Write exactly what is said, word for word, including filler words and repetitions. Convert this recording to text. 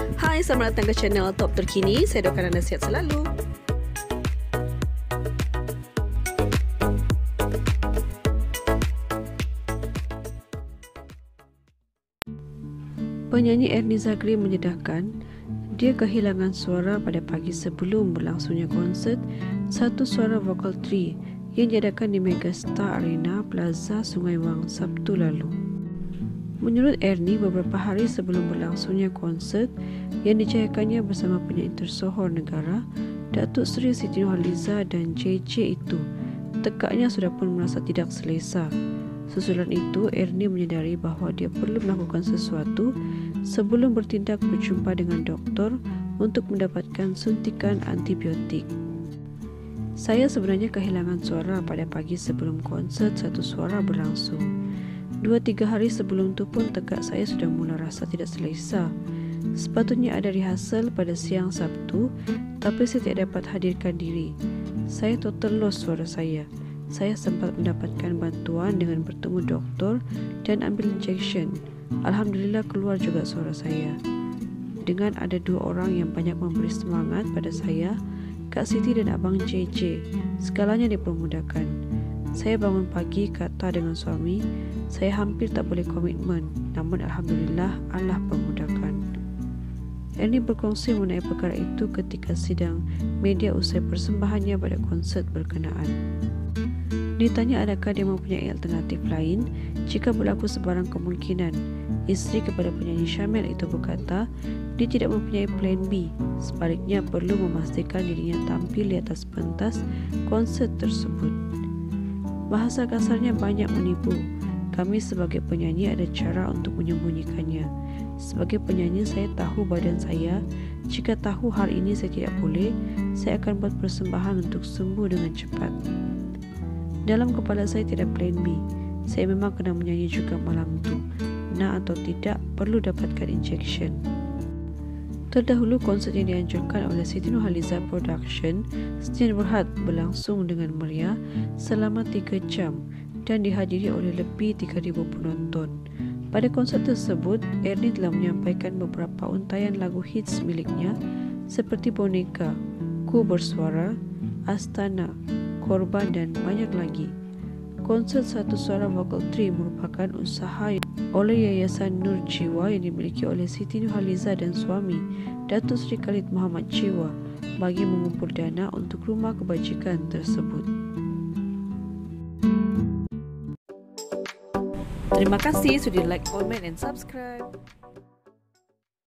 Hai, selamat datang ke channel Top Terkini. Saya doakan anda sihat selalu. Penyanyi Ernie Zakri menyedahkan dia kehilangan suara pada pagi sebelum berlangsungnya konsert Satu Suara Vokal Trio yang diadakan di Megastar Arena Plaza Sungai Wang Sabtu lalu. Menurut Ernie, beberapa hari sebelum berlangsungnya konsert yang dijayakannya bersama penyanyi tersohor negara Datuk Seri Siti Nurhaliza dan J J itu, tekaknya sudah pun merasa tidak selesa. Susulan itu, Ernie menyadari bahawa dia perlu melakukan sesuatu sebelum bertindak berjumpa dengan doktor untuk mendapatkan suntikan antibiotik. Saya sebenarnya kehilangan suara pada pagi sebelum konsert Satu Suara berlangsung. Dua tiga hari sebelum itu pun tekak saya sudah mula rasa tidak selesa. Sepatutnya ada rehearsal pada siang Sabtu, tapi saya tidak dapat hadirkan diri. Saya total loss suara saya. Saya sempat mendapatkan bantuan dengan bertemu doktor dan ambil injection. Alhamdulillah keluar juga suara saya. Dengan ada dua orang yang banyak memberi semangat pada saya, Kak Siti dan Abang J J, segalanya dipermudahkan. Saya bangun pagi kata dengan suami, saya hampir tak boleh komitmen, namun Alhamdulillah Allah permudahkan. Ernie berkongsi mengenai perkara itu ketika sidang media usai persembahannya pada konsert berkenaan. Ditanya adakah dia mempunyai alternatif lain jika berlaku sebarang kemungkinan, isteri kepada penyanyi Syamel itu berkata dia tidak mempunyai plan B, sebaliknya perlu memastikan dirinya tampil di atas pentas konsert tersebut. Bahasa kasarnya banyak menipu. Kami sebagai penyanyi ada cara untuk menyembunyikannya. Sebagai penyanyi saya tahu badan saya. Jika tahu hari ini saya tidak boleh, saya akan buat persembahan untuk sembuh dengan cepat. Dalam kepala saya tidak plan B. Saya memang kena menyanyi juga malam itu. Nak atau tidak, perlu dapatkan injection. Terdahulu konsert yang dianjurkan oleh Siti Nurhaliza Production Setin Berhad berlangsung dengan meriah selama tiga jam dan dihadiri oleh lebih tiga ribu penonton. Pada konsert tersebut, Ernie telah menyampaikan beberapa untaian lagu hits miliknya seperti Boneka, Ku Bersuara, Astana, Korban dan banyak lagi. Konsert Satu Suara Vokal Trio merupakan usaha oleh Yayasan Nur Jiwa yang dimiliki oleh Siti Nurhaliza dan suami Datuk Seri Khalid Muhammad Jiwa bagi mengumpul dana untuk rumah kebajikan tersebut. Terima kasih sudah like, comment dan subscribe.